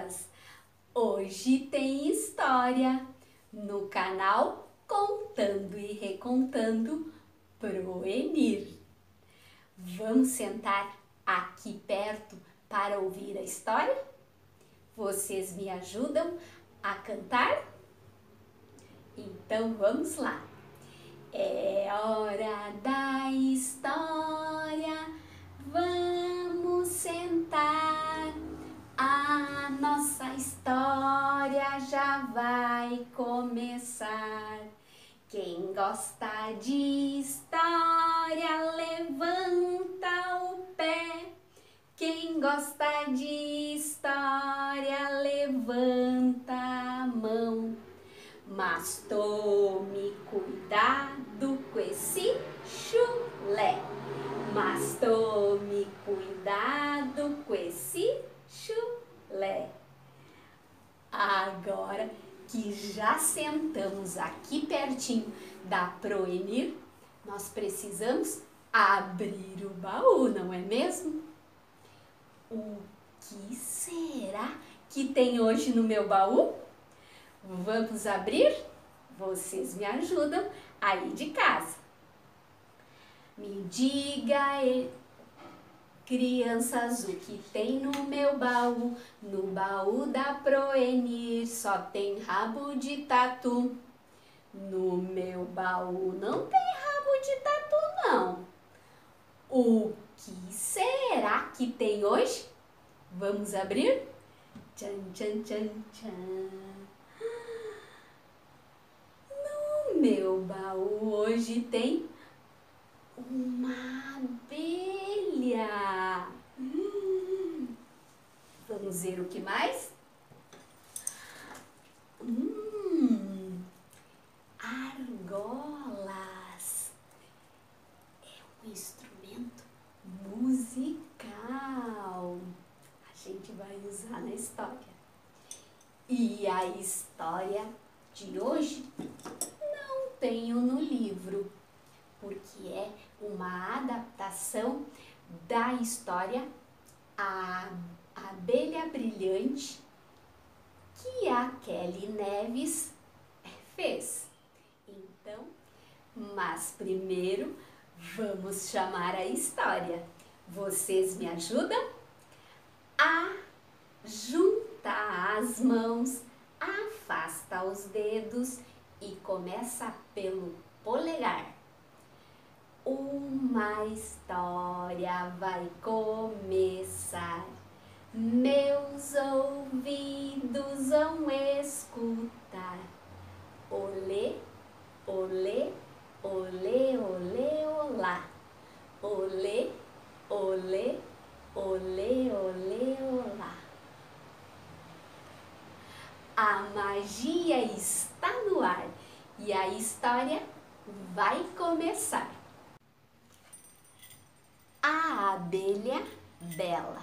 crianças! Hoje tem história no canal Contando e Recontando Proenir. Vamos sentar aqui perto para ouvir a história? Vocês me ajudam a cantar? Então vamos lá! É hora da história, vamos sentar. A nossa história já vai começar. Quem gosta de história, levanta o pé. Quem gosta de história, levanta a mão. Mas tome cuidado com esse chulé. Mas tome cuidado com esse chulé. Agora que já sentamos aqui pertinho da Proenir, nós precisamos abrir o baú, não é mesmo? O que será que tem hoje no meu baú? Vamos abrir? Vocês me ajudam aí de casa. Me diga, crianças, o que tem no meu baú? No baú da Proenir só tem rabo de tatu. No meu baú não tem rabo de tatu, não. O que será que tem hoje? Vamos abrir? Tchan, tchan, tchan, tchan. No meu baú hoje tem uma abelha. Vamos ver o que mais? Argolas. É um instrumento musical. A gente vai usar na história. E a história de hoje não tenho no livro, porque é uma adaptação da história A Abelha Brilhante, que a Kelly Neves fez. Então, mas primeiro vamos chamar a história. Vocês me ajudam a juntar as mãos, afasta os dedos e começa pelo polegar. Uma história vai começar, meus ouvidos vão escutar. Olê, olê, olê, olê, olá. Olê, olê, olê, olê, olá. A magia está no ar e a história vai começar. A abelha bela.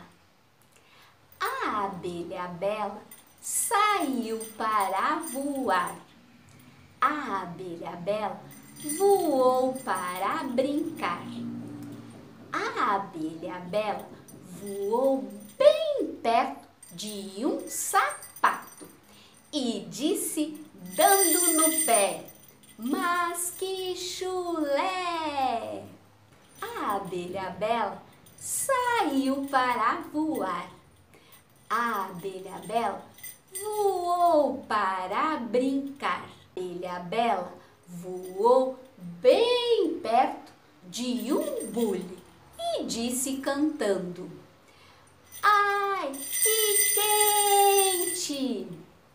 A abelha bela saiu para voar. A abelha bela voou para brincar. A abelha bela voou bem perto de um sapato e disse, dando no pé: mas que chulé! A abelha bela saiu para voar. A abelha bela voou para brincar. A abelha bela voou bem perto de um bule e disse cantando: ai, que quente!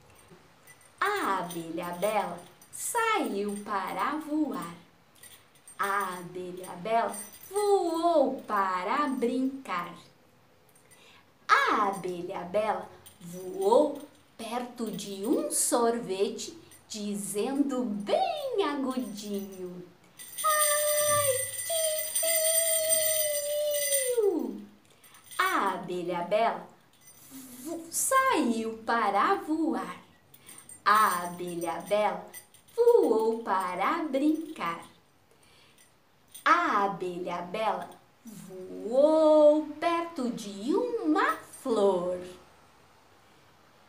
A abelha bela saiu para voar. A abelha bela voou para brincar. A abelha bela voou perto de um sorvete, dizendo bem agudinho: ai, que frio! A abelha bela saiu para voar. A abelha bela voou para brincar. A abelha bela voou perto de uma flor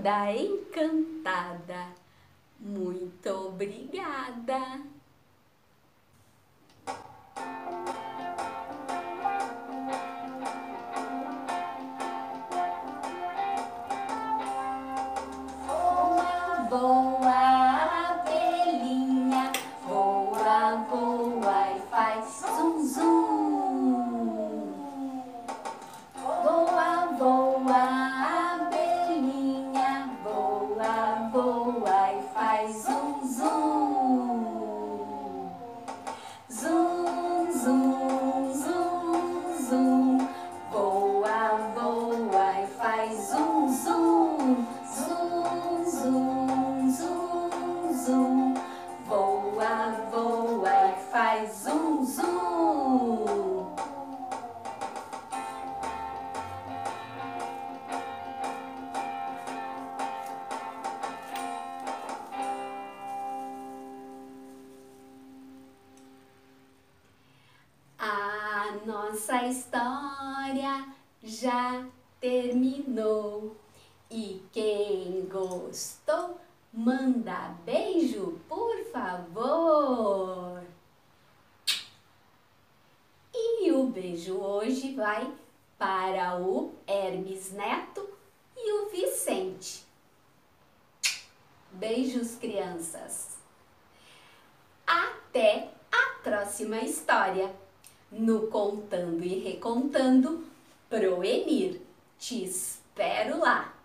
toda encantada. Muito obrigada! Voa, abelhinha, voa, voa e faz zum, zum. Voa, voa, abelhinha, voa, voa e faz zum, zum. Zum, zum, zum, zum. Voa, voa e faz zum, zum. Zum, zum, zum, zum. Voa, voa e faz zum, zum. A nossa história já terminou. E quem gostou, manda beijo, por favor. E o beijo hoje vai para o Hermes Neto e o Vicente. Beijos, crianças. Até a próxima história. No Contando e Recontando, Proenir. Te espero lá!